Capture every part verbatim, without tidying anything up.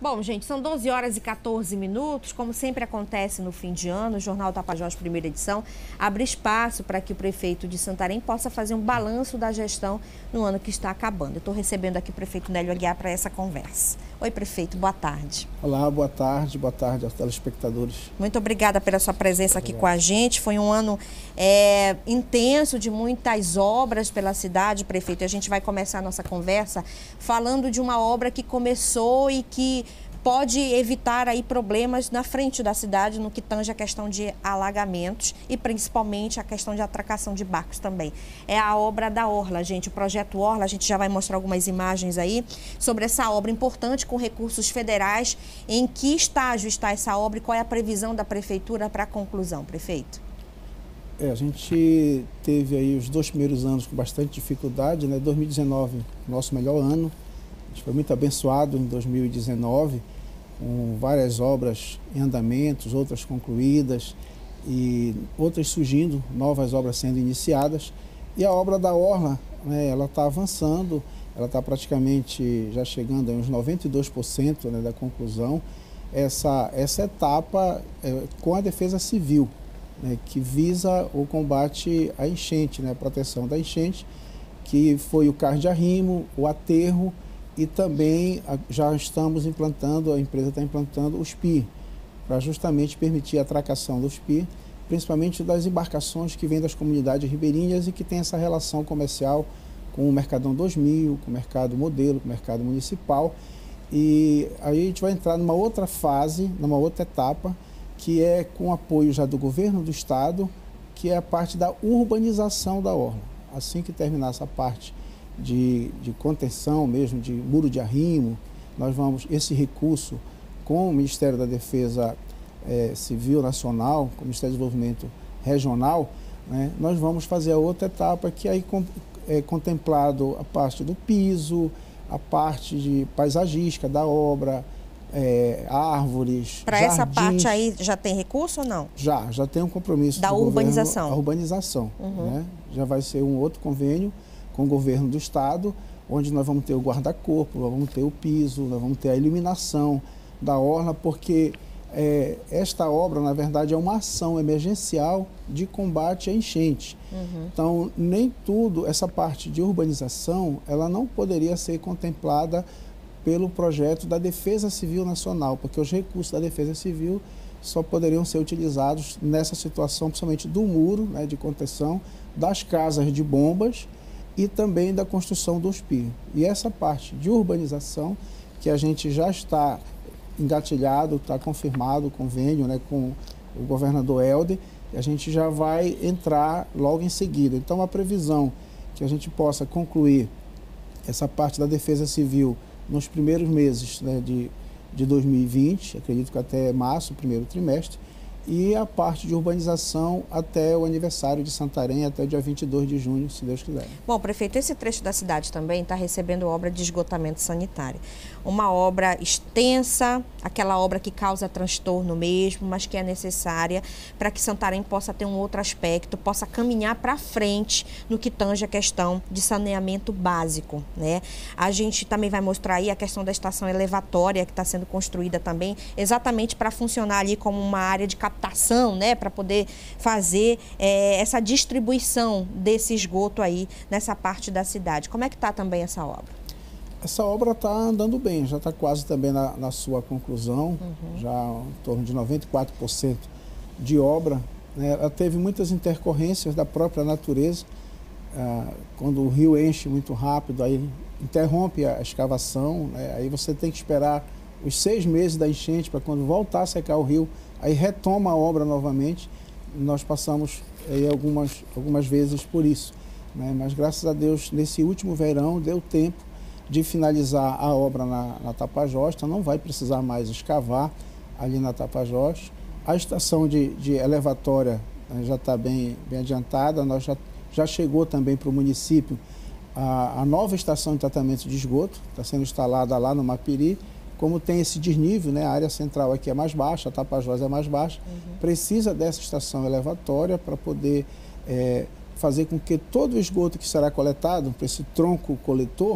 Bom, gente, são doze horas e quatorze minutos. Como sempre acontece no fim de ano, o Jornal Tapajós, primeira edição, abre espaço para que o prefeito de Santarém possa fazer um balanço da gestão no ano que está acabando. Eu estou recebendo aqui o prefeito Nélio Aguiar para essa conversa. Oi, prefeito, boa tarde. Olá, boa tarde, boa tarde aos telespectadores. Muito obrigada pela sua presença aqui com a gente. Foi um ano é, intenso, de muitas obras pela cidade, prefeito. A gente vai começar a nossa conversa falando de uma obra que começou e que pode evitar aí problemas na frente da cidade no que tange a questão de alagamentos e principalmente a questão de atracação de barcos também. É a obra da Orla, gente, o projeto Orla, a gente já vai mostrar algumas imagens aí sobre essa obra importante com recursos federais. Em que estágio está essa obra e qual é a previsão da prefeitura para a conclusão, prefeito? É, a gente teve aí os dois primeiros anos com bastante dificuldade, né? dois mil e dezenove, nosso melhor ano. A gente foi muito abençoado em dois mil e dezenove, com várias obras em andamentos, outras concluídas e outras surgindo, novas obras sendo iniciadas. E a obra da Orla, né, ela está avançando, ela está praticamente já chegando a uns noventa e dois por cento, né, da conclusão. Essa, essa etapa é, com a defesa civil, né, que visa o combate à enchente, né, a proteção da enchente, que foi o carro de arrimo, o aterro. E também já estamos implantando, a empresa está implantando os P I, para justamente permitir a atracação dos P I, principalmente das embarcações que vêm das comunidades ribeirinhas e que tem essa relação comercial com o Mercadão dois mil, com o Mercado Modelo, com o Mercado Municipal. E aí a gente vai entrar numa outra fase, numa outra etapa, que é com apoio já do governo do estado, que é a parte da urbanização da orla. Assim que terminar essa parte De, de contenção mesmo, de muro de arrimo, nós vamos, esse recurso com o Ministério da Defesa é, Civil Nacional, com o Ministério do Desenvolvimento Regional, né, nós vamos fazer a outra etapa que aí com, é contemplado a parte do piso, a parte de paisagística da obra, é, árvores, para essa parte aí já tem recurso ou não? Já, já tem um compromisso da urbanização. Governo, a urbanização, uhum. né, já vai ser um outro convênio com o governo do estado, onde nós vamos ter o guarda-corpo, nós vamos ter o piso, nós vamos ter a iluminação da orla, porque é, esta obra, na verdade, é uma ação emergencial de combate à enchente. Uhum. Então, nem tudo, essa parte de urbanização, ela não poderia ser contemplada pelo projeto da Defesa Civil Nacional, porque os recursos da Defesa Civil só poderiam ser utilizados nessa situação, principalmente do muro, né, de contenção, das casas de bombas, e também da construção dos P I. E essa parte de urbanização, que a gente já está engatilhado, está confirmado o convênio, né, com o governador Helder, e a gente já vai entrar logo em seguida. Então, a previsão que a gente possa concluir essa parte da Defesa Civil nos primeiros meses, né, de, de dois mil e vinte, acredito que até março, primeiro trimestre, e a parte de urbanização até o aniversário de Santarém, até o dia vinte e dois de junho, se Deus quiser. Bom, prefeito, esse trecho da cidade também está recebendo obra de esgotamento sanitário. Uma obra extensa, aquela obra que causa transtorno mesmo, mas que é necessária para que Santarém possa ter um outro aspecto, possa caminhar para frente no que tange a questão de saneamento básico, né? A gente também vai mostrar aí a questão da estação elevatória que está sendo construída também, exatamente para funcionar ali como uma área de captação, né, para poder fazer é, essa distribuição desse esgoto aí nessa parte da cidade. Como é que está também essa obra? Essa obra está andando bem, já está quase também na, na sua conclusão, uhum. já em torno de noventa e quatro por cento de obra, né? Ela teve muitas intercorrências da própria natureza, ah, quando o rio enche muito rápido, aí interrompe a escavação, né? Aí você tem que esperar os seis meses da enchente para quando voltar a secar o rio, aí retoma a obra novamente. Nós passamos aí algumas, algumas vezes por isso, né? Mas graças a Deus, nesse último verão, deu tempo de finalizar a obra na, na Tapajós, então não vai precisar mais escavar ali na Tapajós. A estação de, de elevatória, né, já está bem, bem adiantada, nós já, já chegou também para o município a, a nova estação de tratamento de esgoto, está sendo instalada lá no Mapiri. Como tem esse desnível, né, a área central aqui é mais baixa, a Tapajós é mais baixa, uhum. precisa dessa estação elevatória para poder é, fazer com que todo o esgoto que será coletado, para esse tronco coletor,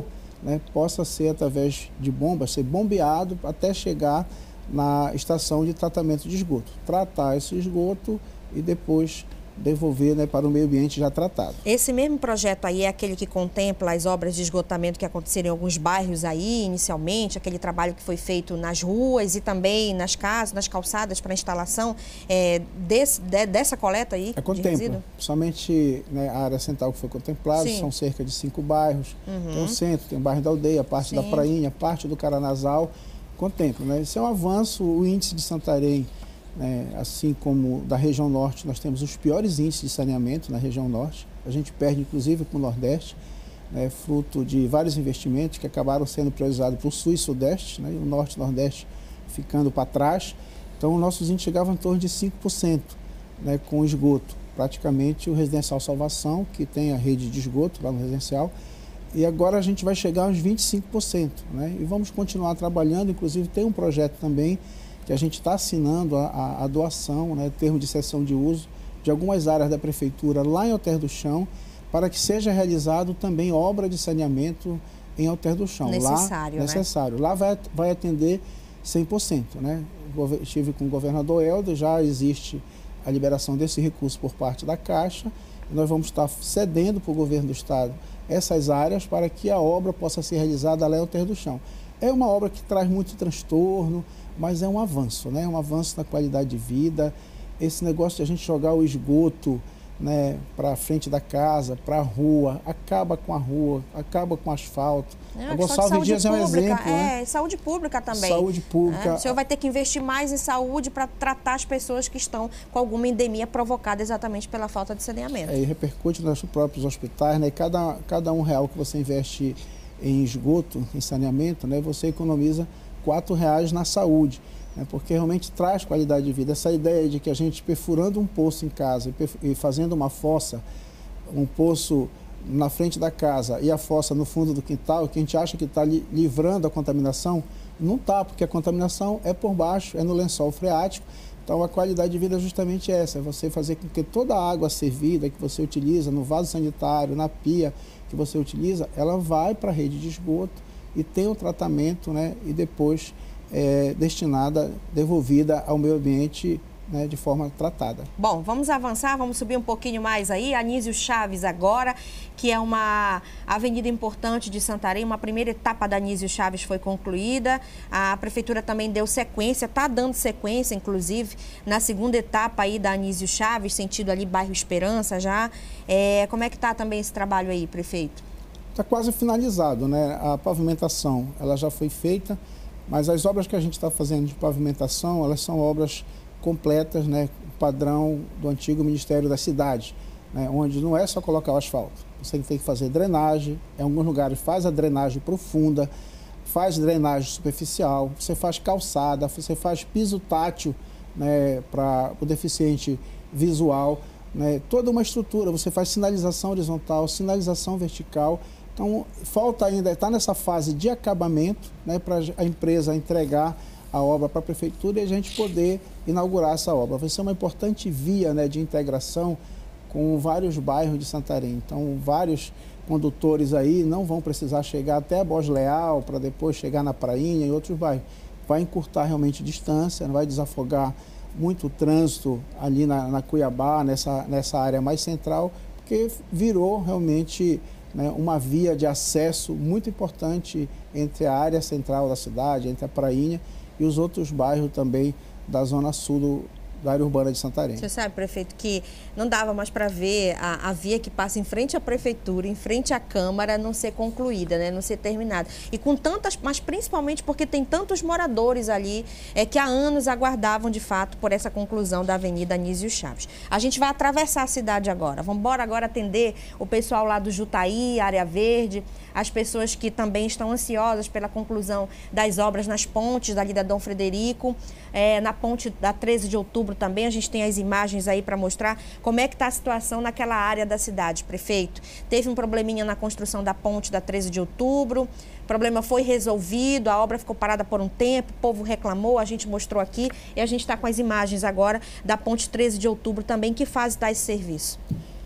né, possa ser através de bombas, ser bombeado até chegar na estação de tratamento de esgoto. Tratar esse esgoto e depois devolver, né, para o meio ambiente já tratado. Esse mesmo projeto aí é aquele que contempla as obras de esgotamento que aconteceram em alguns bairros aí, inicialmente, aquele trabalho que foi feito nas ruas e também nas casas, nas calçadas para instalação é, desse, de, dessa coleta aí é, de resíduo? Somente, né, a área central que foi contemplada, Sim. são cerca de cinco bairros. Uhum. Tem o centro, tem o bairro da Aldeia, parte Sim. da Prainha, parte do Caranazal, contempla, né? Isso é um avanço. O índice de Santarém, né, assim como da região norte, nós temos os piores índices de saneamento na região norte. A gente perde, inclusive, para o Nordeste, né, fruto de vários investimentos que acabaram sendo priorizados para o Sul e Sudeste, né, e o Norte e Nordeste ficando para trás. Então, nossos índices chegavam em torno de cinco por cento, né, com esgoto. Praticamente o Residencial Salvação, que tem a rede de esgoto lá no residencial, e agora a gente vai chegar aos vinte e cinco por cento. Né, e vamos continuar trabalhando, inclusive tem um projeto também que a gente está assinando a, a, a doação, né, termo de cessão de uso de algumas áreas da Prefeitura lá em Alter do Chão, para que seja realizado também obra de saneamento em Alter do Chão. Necessário, lá, né? Necessário. Lá vai, vai atender cem por cento. Né? Estive com o governador Helder, já existe a liberação desse recurso por parte da Caixa, e nós vamos estar cedendo para o governo do Estado essas áreas para que a obra possa ser realizada lá em Alter do Chão. É uma obra que traz muito transtorno, mas é um avanço, né? Um avanço na qualidade de vida. Esse negócio de a gente jogar o esgoto, né, para a frente da casa, para a rua, acaba com a rua, acaba com o asfalto. É, a Gonçalves Dias é um exemplo. É, né? Saúde pública também. Saúde pública. É, o senhor vai ter que investir mais em saúde para tratar as pessoas que estão com alguma endemia provocada exatamente pela falta de saneamento. É, e repercute nos próprios hospitais, né? Cada, cada um real que você investe em esgoto, em saneamento, né, você economiza quatro reais na saúde, né, porque realmente traz qualidade de vida. Essa ideia de que a gente perfurando um poço em casa e, e fazendo uma fossa, um poço na frente da casa e a fossa no fundo do quintal, que a gente acha que está li, livrando a contaminação, não está, porque a contaminação é por baixo, é no lençol freático. Então a qualidade de vida é justamente essa, é você fazer com que toda a água servida que você utiliza no vaso sanitário, na pia que você utiliza, ela vai para a rede de esgoto e tem o tratamento, né, e depois é destinada, devolvida ao meio ambiente, né, de forma tratada. Bom, vamos avançar, vamos subir um pouquinho mais aí. Anísio Chaves agora, que é uma avenida importante de Santarém, uma primeira etapa da Anísio Chaves foi concluída. A prefeitura também deu sequência, está dando sequência, inclusive, na segunda etapa aí da Anísio Chaves, sentido ali bairro Esperança já. É, como é que está também esse trabalho aí, prefeito? Está quase finalizado, né? A pavimentação, ela já foi feita, mas as obras que a gente está fazendo de pavimentação, elas são obras completas, né, padrão do antigo Ministério da Cidade, né, onde não é só colocar o asfalto, você tem que fazer drenagem, em alguns lugares faz a drenagem profunda, faz drenagem superficial, você faz calçada, você faz piso tátil, né, para o deficiente visual, né, toda uma estrutura, você faz sinalização horizontal, sinalização vertical. Então falta ainda, está nessa fase de acabamento, né, para a empresa entregar a obra para a prefeitura e a gente poder inaugurar essa obra. Vai ser uma importante via, né, de integração com vários bairros de Santarém. Então, vários condutores aí não vão precisar chegar até a Bos Leal para depois chegar na Prainha e outros bairros. Vai encurtar realmente distância, vai desafogar muito o trânsito ali na, na Cuiabá, nessa, nessa área mais central, porque virou realmente, né, uma via de acesso muito importante entre a área central da cidade, entre a Prainha e os outros bairros também da zona sul do, da área urbana de Santarém. Você sabe, prefeito, que não dava mais para ver a, a via que passa em frente à prefeitura, em frente à Câmara, não ser concluída, né, não ser terminada. E com tantas, mas principalmente porque tem tantos moradores ali é, que há anos aguardavam, de fato, por essa conclusão da Avenida Anísio Chaves. A gente vai atravessar a cidade agora. Vamos embora agora atender o pessoal lá do Jutaí, Área Verde, as pessoas que também estão ansiosas pela conclusão das obras nas pontes dali da Dom Frederico, é, na ponte da treze de outubro também. A gente tem as imagens aí para mostrar como é que está a situação naquela área da cidade, prefeito. Teve um probleminha na construção da ponte da treze de outubro, o problema foi resolvido, a obra ficou parada por um tempo, o povo reclamou, a gente mostrou aqui e a gente está com as imagens agora da ponte treze de outubro também. Que fase está esse serviço?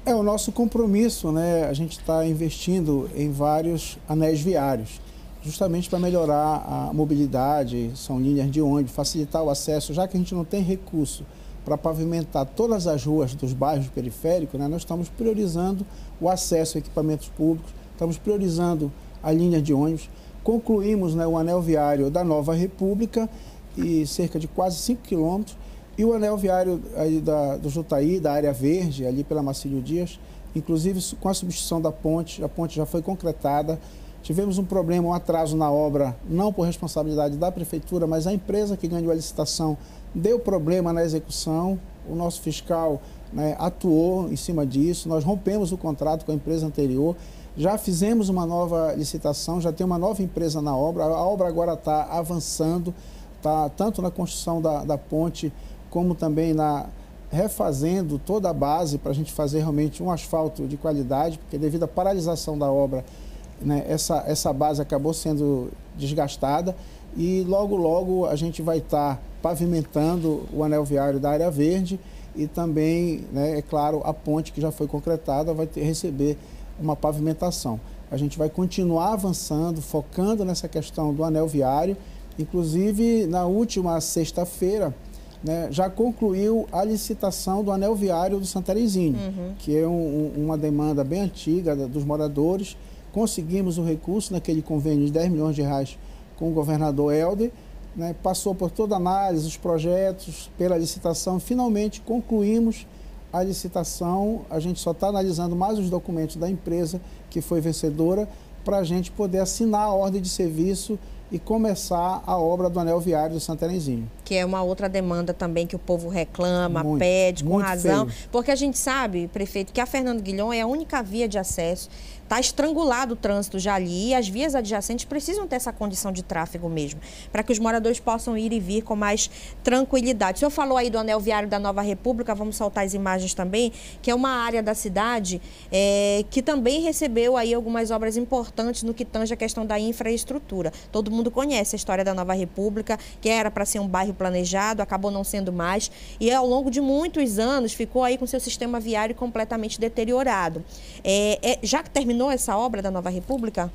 É o nosso compromisso, né? A gente está investindo em vários anéis viários, justamente para melhorar a mobilidade, são linhas de ônibus, facilitar o acesso, já que a gente não tem recurso para pavimentar todas as ruas dos bairros periféricos, né? Nós estamos priorizando o acesso a equipamentos públicos, estamos priorizando a linha de ônibus, concluímos, né, o anel viário da Nova República, e cerca de quase cinco quilômetros, e o anel viário aí da, do Jutaí, da área verde, ali pela Marcílio Dias, inclusive com a substituição da ponte, a ponte já foi concretada. Tivemos um problema, um atraso na obra, não por responsabilidade da prefeitura, mas a empresa que ganhou a licitação deu problema na execução, o nosso fiscal, né, atuou em cima disso, nós rompemos o contrato com a empresa anterior, já fizemos uma nova licitação, já tem uma nova empresa na obra, a obra agora está avançando, tá, tanto na construção da, da ponte, como também na refazendo toda a base para a gente fazer realmente um asfalto de qualidade, porque devido à paralisação da obra, né, essa, essa base acabou sendo desgastada, e logo, logo a gente vai estar tá pavimentando o anel viário da área verde, e também, né, é claro, a ponte que já foi concretada vai ter, receber uma pavimentação. A gente vai continuar avançando, focando nessa questão do anel viário. Inclusive, na última sexta-feira, né, já concluiu a licitação do anel viário do Santarenzinho, uhum. que é um, uma demanda bem antiga dos moradores. Conseguimos o recurso naquele convênio de dez milhões de reais com o governador Helder, né, passou por toda a análise, os projetos, pela licitação, finalmente concluímos a licitação. A gente só está analisando mais os documentos da empresa que foi vencedora para a gente poder assinar a ordem de serviço e começar a obra do anel viário do Santarenzinho. Que é uma outra demanda também que o povo reclama, muito, pede, com razão. Feio. Porque a gente sabe, prefeito, que a Fernando Guilhom é a única via de acesso. Está estrangulado o trânsito já ali, e as vias adjacentes precisam ter essa condição de tráfego mesmo, para que os moradores possam ir e vir com mais tranquilidade. O senhor falou aí do anel viário da Nova República, vamos soltar as imagens também, que é uma área da cidade é, que também recebeu aí algumas obras importantes no que tange a questão da infraestrutura. Todo mundo conhece a história da Nova República, que era para ser um bairro planejado, acabou não sendo mais, e ao longo de muitos anos ficou aí com seu sistema viário completamente deteriorado. É, é, já que terminou essa obra da Nova República?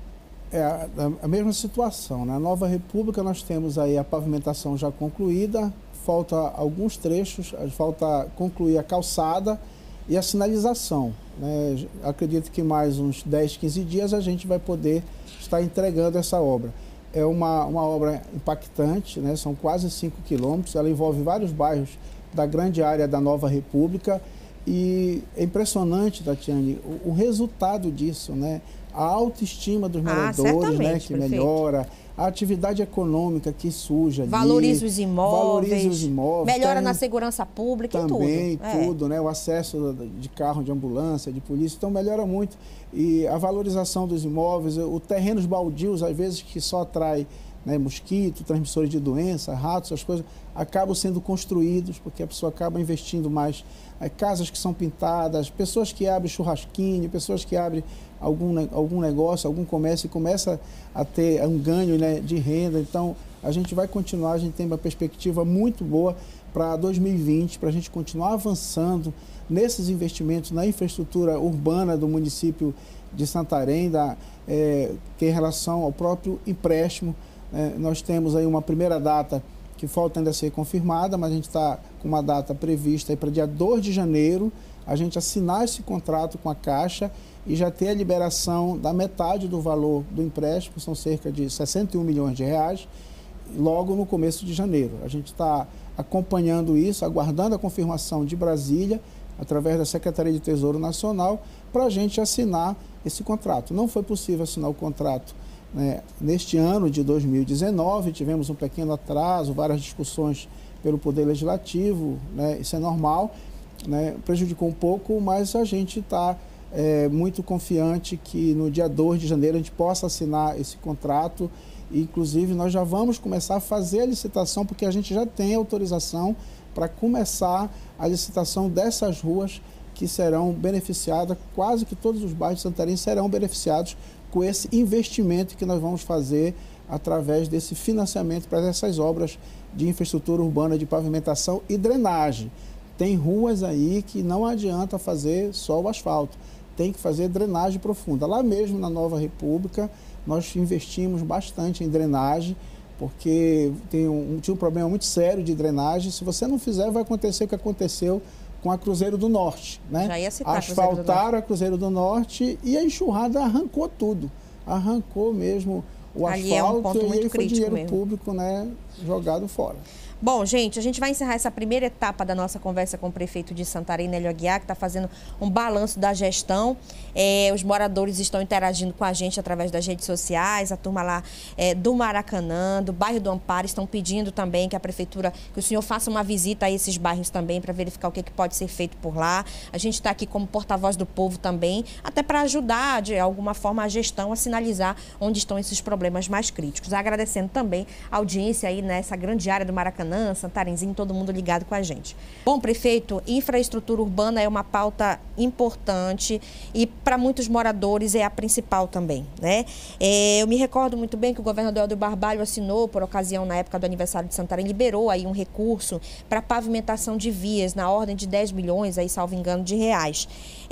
É a, a mesma situação. Na Nova República nós temos aí a pavimentação já concluída, falta alguns trechos, falta concluir a calçada e a sinalização, né? Acredito que mais uns dez, quinze dias a gente vai poder estar entregando essa obra. É uma, uma obra impactante, né? São quase cinco quilômetros, ela envolve vários bairros da grande área da Nova República. E é impressionante, Tatiane, o, o resultado disso, né? A autoestima dos moradores, ah, né, que prefeito. melhora, a atividade econômica que surge ali. Valoriza os imóveis, valoriza os imóveis melhora tem, na segurança pública também, e tudo. Também, tudo, é. né? O acesso de carro, de ambulância, de polícia, então melhora muito. E a valorização dos imóveis, o terrenos baldios, às vezes que só atrai, né, mosquito, transmissores de doença, ratos, essas coisas, acabam sendo construídos, porque a pessoa acaba investindo mais. Aí, casas que são pintadas, pessoas que abrem churrasquinho, pessoas que abrem algum, algum negócio, algum comércio e começa a ter um ganho, né, de renda. Então, a gente vai continuar, a gente tem uma perspectiva muito boa para dois mil e vinte, para a gente continuar avançando nesses investimentos na infraestrutura urbana do município de Santarém, da, é, que em relação ao próprio empréstimo. É, nós temos aí uma primeira data que falta ainda ser confirmada, mas a gente está com uma data prevista para dia dois de janeiro, a gente assinar esse contrato com a Caixa e já ter a liberação da metade do valor do empréstimo, são cerca de sessenta e um milhões de reais, logo no começo de janeiro. A gente está acompanhando isso, aguardando a confirmação de Brasília, através da Secretaria de Tesouro Nacional, para a gente assinar esse contrato. Não foi possível assinar o contrato, né, neste ano de dois mil e dezenove, tivemos um pequeno atraso, várias discussões pelo Poder Legislativo, né, isso é normal, né, prejudicou um pouco, mas a gente está é, muito confiante que no dia dois de janeiro a gente possa assinar esse contrato. E, inclusive, nós já vamos começar a fazer a licitação, porque a gente já tem autorização para começar a licitação dessas ruas que serão beneficiadas, quase que todos os bairros de Santarém serão beneficiados com esse investimento que nós vamos fazer através desse financiamento para essas obras de infraestrutura urbana de pavimentação e drenagem. tem ruas aí que não adianta fazer só o asfalto, tem que fazer drenagem profunda. Lá mesmo na Nova República, nós investimos bastante em drenagem, porque tem um, tinha um problema muito sério de drenagem. Se você não fizer, vai acontecer o que aconteceu com a Cruzeiro do Norte, né? Já ia citar Asfaltaram a Cruzeiro do Norte e a enxurrada arrancou tudo. Arrancou mesmo o Ali asfalto é um ponto e muito aí foi dinheiro mesmo. público, né, jogado fora. Bom, gente, a gente vai encerrar essa primeira etapa da nossa conversa com o prefeito de Santarém, Nélio Aguiar, que está fazendo um balanço da gestão. É, os moradores estão interagindo com a gente através das redes sociais, a turma lá é, do Maracanã, do bairro do Amparo, estão pedindo também que a prefeitura, que o senhor faça uma visita a esses bairros também para verificar o que, que pode ser feito por lá. A gente está aqui como porta-voz do povo também, até para ajudar de alguma forma a gestão a sinalizar onde estão esses problemas mais críticos. Agradecendo também a audiência aí nessa grande área do Maracanã, Santarenzinho, todo mundo ligado com a gente. Bom, prefeito, infraestrutura urbana é uma pauta importante e para muitos moradores é a principal também, né? É, eu me recordo muito bem que o governador Helder Barbalho assinou, por ocasião, na época do aniversário de Santarém, liberou aí um recurso para pavimentação de vias na ordem de dez milhões, aí, salvo engano, de reais.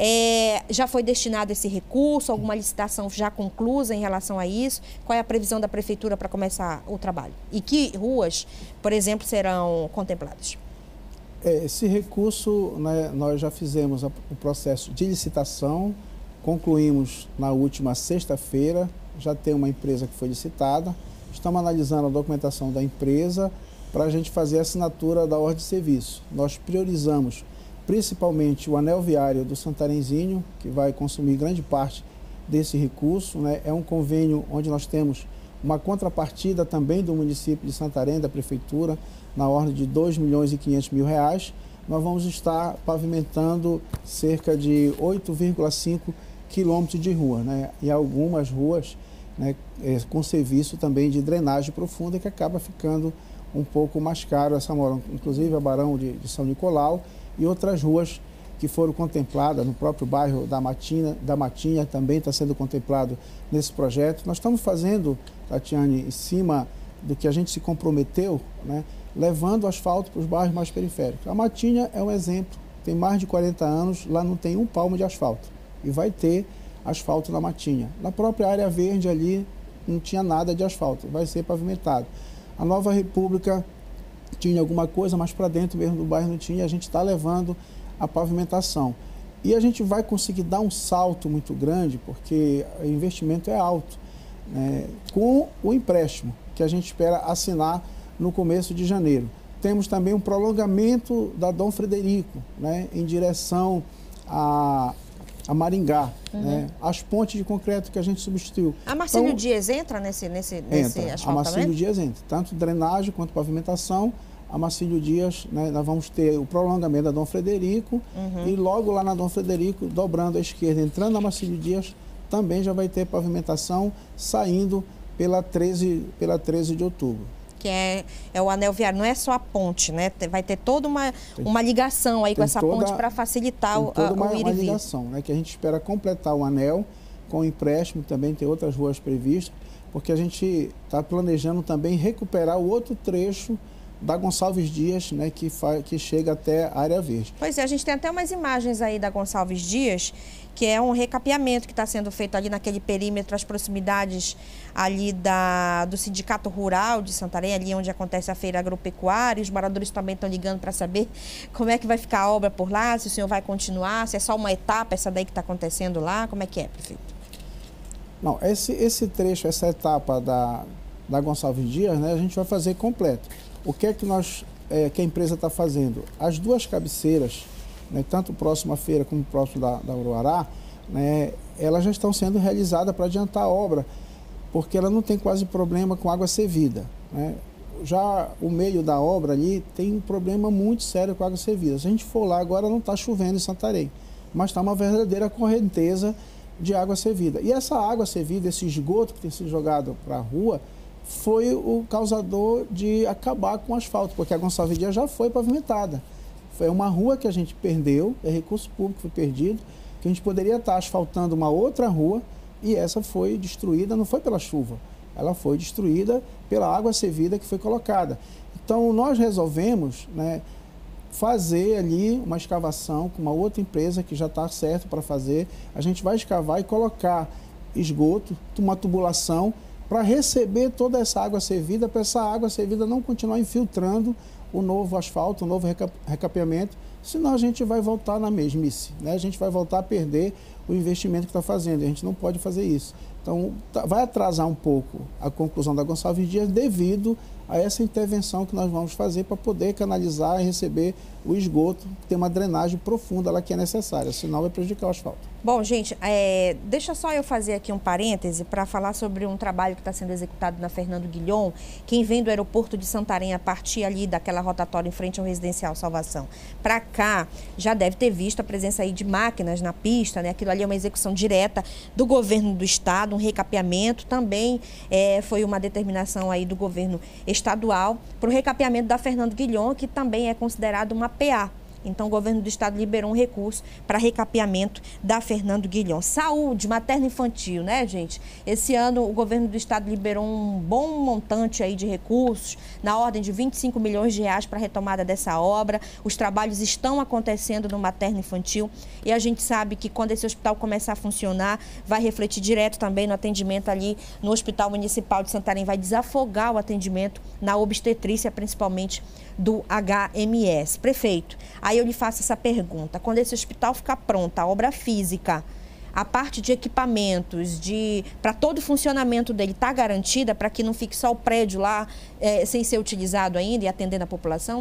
É, já foi destinado esse recurso? Alguma licitação já conclusa em relação a isso? Qual é a previsão da prefeitura para começar o trabalho? E que ruas, por exemplo, serão contempladas? É, esse recurso, né, nós já fizemos o processo de licitação, concluímos na última sexta-feira, já tem uma empresa que foi licitada, estamos analisando a documentação da empresa para a gente fazer a assinatura da ordem de serviço. Nós priorizamos principalmente o anel viário do Santarenzinho, que vai consumir grande parte desse recurso, né? É um convênio onde nós temos uma contrapartida também do município de Santarém, da prefeitura, na ordem de dois milhões e quinhentos mil reais. Nós vamos estar pavimentando cerca de oito vírgula cinco quilômetros de rua, né? E algumas ruas, né, é, com serviço também de drenagem profunda, que acaba ficando um pouco mais caro essa mora, inclusive a Barão de, de São Nicolau e outras ruas que foram contempladas no próprio bairro da Matinha, da Matinha também está sendo contemplado nesse projeto. Nós estamos fazendo, Tatiane, em cima do que a gente se comprometeu, né, levando asfalto para os bairros mais periféricos. A Matinha é um exemplo, tem mais de quarenta anos, lá não tem um palmo de asfalto e vai ter asfalto na Matinha. Na própria área verde ali não tinha nada de asfalto, vai ser pavimentado. A Nova República tinha alguma coisa, mas para dentro mesmo do bairro não tinha, a gente está levando a pavimentação. E a gente vai conseguir dar um salto muito grande, porque o investimento é alto, né, com o empréstimo, que a gente espera assinar no começo de janeiro. Temos também um prolongamento da Dom Frederico, né, em direção a, a Maringá, uhum. né, as pontes de concreto que a gente substituiu. A Marcílio então, Dias entra nesse, nesse, nesse entra, asfaltamento? A Marcílio Dias entra, tanto drenagem quanto pavimentação. A Marcílio Dias, né, nós vamos ter o prolongamento da Dom Frederico, uhum. e logo lá na Dom Frederico, dobrando à esquerda, entrando na Marcílio Dias, também já vai ter pavimentação saindo pela treze, pela treze de outubro. Que é, é o anel viário, não é só a ponte, né? Vai ter toda uma, uma ligação aí com essa toda, ponte para facilitar o, toda a, uma, o ir uma e vir. ligação, né, que a gente espera completar o anel com empréstimo, também tem outras ruas previstas, porque a gente está planejando também recuperar o outro trecho da Gonçalves Dias, né, que, fa que chega até a área verde. Pois é, a gente tem até umas imagens aí da Gonçalves Dias, que é um recapeamento que está sendo feito ali naquele perímetro, as proximidades ali da, do Sindicato Rural de Santarém, ali onde acontece a feira agropecuária. Os moradores também estão ligando para saber como é que vai ficar a obra por lá, se o senhor vai continuar, se é só uma etapa, essa daí que está acontecendo lá, como é que é, prefeito? Não, esse, esse trecho, essa etapa da, da Gonçalves Dias, né, a gente vai fazer completo. O que é que, nós, é, que a empresa está fazendo? As duas cabeceiras, né, tanto próximo à feira como próximo da, da Uruará, né, elas já estão sendo realizadas para adiantar a obra, porque ela não tem quase problema com água servida, né? Já o meio da obra ali tem um problema muito sério com água servida. Se a gente for lá, agora não está chovendo em Santarém, mas está uma verdadeira correnteza de água servida. E essa água servida, esse esgoto que tem sido jogado para a rua, foi o causador de acabar com o asfalto, porque a Gonçalves Dias já foi pavimentada. Foi uma rua que a gente perdeu, é recurso público que foi perdido, que a gente poderia estar asfaltando uma outra rua e essa foi destruída, não foi pela chuva, ela foi destruída pela água servida que foi colocada. Então nós resolvemos, né, fazer ali uma escavação com uma outra empresa que já está certo para fazer. A gente vai escavar e colocar esgoto, uma tubulação, para receber toda essa água servida, para essa água servida não continuar infiltrando o novo asfalto, o novo recapeamento, senão a gente vai voltar na mesmice, né? A gente vai voltar a perder o investimento que está fazendo, a gente não pode fazer isso. Então, tá, vai atrasar um pouco a conclusão da Gonçalves Dias devido a essa intervenção que nós vamos fazer para poder canalizar e receber o esgoto, ter uma drenagem profunda lá que é necessária, senão vai prejudicar o asfalto. Bom, gente, é, deixa só eu fazer aqui um parêntese para falar sobre um trabalho que está sendo executado na Fernando Guilhom. Quem vem do aeroporto de Santarém a partir ali daquela rotatória em frente ao Residencial Salvação para cá, já deve ter visto a presença aí de máquinas na pista, né? Aquilo ali é uma execução direta do governo do estado, um recapeamento, também é, foi uma determinação aí do governo estadual para o recapeamento da Fernando Guilhom, que também é considerado uma P A. Então, o governo do estado liberou um recurso para recapeamento da Fernando Guilhom. Saúde, materno-infantil, né, gente? Esse ano, o governo do estado liberou um bom montante aí de recursos, na ordem de vinte e cinco milhões de reais para a retomada dessa obra. Os trabalhos estão acontecendo no materno-infantil e a gente sabe que quando esse hospital começar a funcionar, vai refletir direto também no atendimento ali no Hospital Municipal de Santarém, vai desafogar o atendimento na obstetrícia, principalmente do H M S. Prefeito, aí eu lhe faço essa pergunta: quando esse hospital ficar pronto, a obra física, a parte de equipamentos, de para todo o funcionamento dele está garantida para que não fique só o prédio lá é, sem ser utilizado ainda e atendendo a população?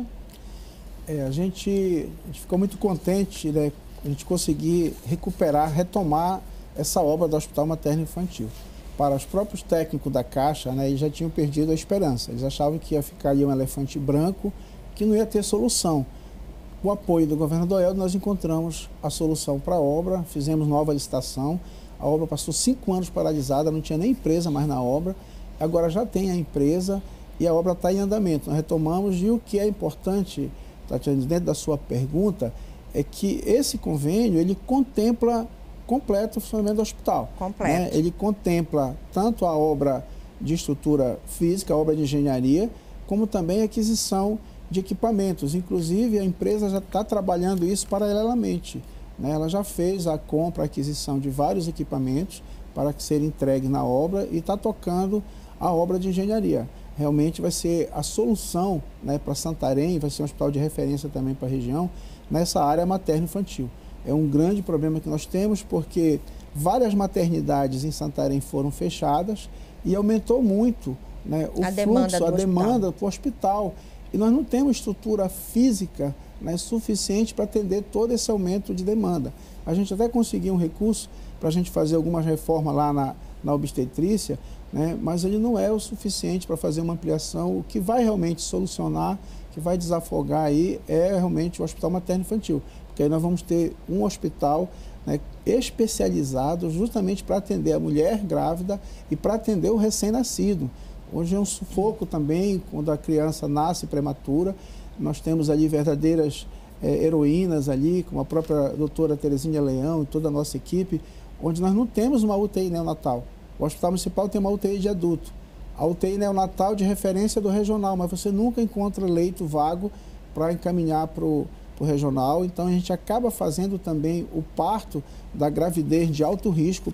É, a gente, a gente ficou muito contente, né, a gente conseguir recuperar, retomar essa obra do Hospital Materno Infantil. Para os próprios técnicos da Caixa, né, eles já tinham perdido a esperança. Eles achavam que ia ficar ali um elefante branco, que não ia ter solução. Com o apoio do governo do Eldo, nós encontramos a solução para a obra, fizemos nova licitação. A obra passou cinco anos paralisada, não tinha nem empresa mais na obra. Agora já tem a empresa e a obra está em andamento. Nós retomamos e o que é importante, Tatiana, dentro da sua pergunta, é que esse convênio, ele contempla completo o funcionamento do hospital. Completo. Né? Ele contempla tanto a obra de estrutura física, a obra de engenharia, como também a aquisição de equipamentos. Inclusive, a empresa já está trabalhando isso paralelamente, né? Ela já fez a compra, a aquisição de vários equipamentos para que serem entregues na obra e está tocando a obra de engenharia. Realmente vai ser a solução, né, para Santarém, vai ser um hospital de referência também para a região, nessa área materno-infantil. É um grande problema que nós temos, porque várias maternidades em Santarém foram fechadas e aumentou muito, né, o a fluxo, demanda a demanda para o hospital. E nós não temos estrutura física, né, suficiente para atender todo esse aumento de demanda. A gente até conseguiu um recurso para a gente fazer algumas reformas lá na, na obstetrícia, né, mas ele não é o suficiente para fazer uma ampliação. O que vai realmente solucionar, que vai desafogar aí, é realmente o Hospital Materno-Infantil. Porque aí nós vamos ter um hospital, né, especializado justamente para atender a mulher grávida e para atender o recém-nascido. Hoje é um sufoco também quando a criança nasce prematura. Nós temos ali verdadeiras é, heroínas ali, como a própria doutora Terezinha Leão e toda a nossa equipe, onde nós não temos uma U T I neonatal. O Hospital Municipal tem uma U T I de adulto. A U T I neonatal de referência do regional, mas você nunca encontra leito vago para encaminhar para o regional. Então a gente acaba fazendo também o parto da gravidez de alto risco,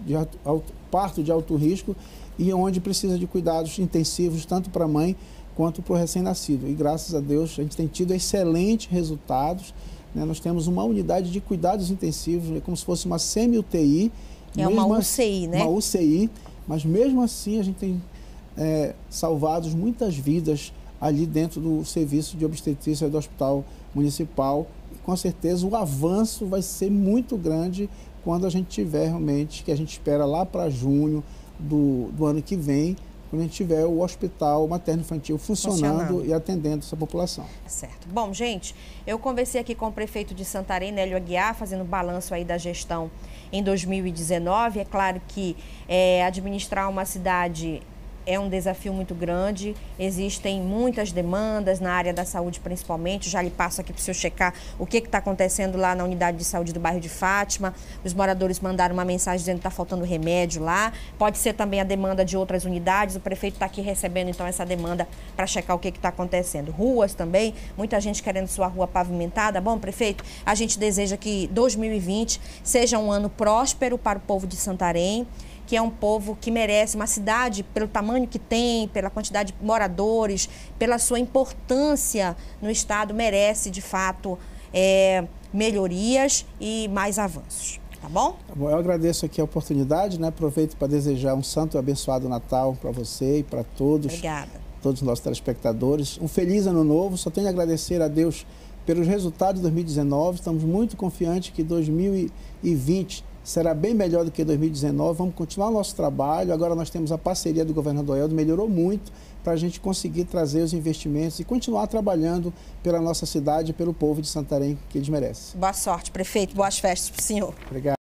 parto de alto risco, e onde precisa de cuidados intensivos tanto para a mãe quanto para o recém-nascido. E graças a Deus a gente tem tido excelentes resultados, né? Nós temos uma unidade de cuidados intensivos, né, como se fosse uma semi-U T I. É uma U C I, né? Uma U C I, mas mesmo assim a gente tem é, salvado muitas vidas ali dentro do serviço de obstetrícia do Hospital Municipal. E com certeza o avanço vai ser muito grande quando a gente tiver realmente, que a gente espera lá para junho do, do ano que vem, quando a gente tiver o Hospital Materno-Infantil funcionando, funcionando e atendendo essa população. Certo. Bom, gente, eu conversei aqui com o prefeito de Santarém, Nélio Aguiar, fazendo balanço aí da gestão em dois mil e dezenove. É claro que é, administrar uma cidade é um desafio muito grande, existem muitas demandas na área da saúde principalmente. Já lhe passo aqui para o senhor checar o que está acontecendo lá na unidade de saúde do bairro de Fátima. Os moradores mandaram uma mensagem dizendo que está faltando remédio lá. Pode ser também a demanda de outras unidades. O prefeito está aqui recebendo então essa demanda para checar o que está acontecendo. Ruas também, muita gente querendo sua rua pavimentada. Bom, prefeito, a gente deseja que dois mil e vinte seja um ano próspero para o povo de Santarém, que é um povo que merece, uma cidade, pelo tamanho que tem, pela quantidade de moradores, pela sua importância no estado, merece, de fato, é, melhorias e mais avanços. Tá bom? Bom, eu agradeço aqui a oportunidade, né? Aproveito para desejar um santo e abençoado Natal para você e para todos. Obrigada. Todos os nossos telespectadores. Um feliz ano novo. Só tenho a agradecer a Deus pelos resultados de dois mil e dezenove. Estamos muito confiantes que dois mil e vinte será bem melhor do que dois mil e dezenove. Vamos continuar o nosso trabalho. Agora nós temos a parceria do governador Eldo, melhorou muito para a gente conseguir trazer os investimentos e continuar trabalhando pela nossa cidade e pelo povo de Santarém, que eles merecem. Boa sorte, prefeito. Boas festas para o senhor. Obrigado.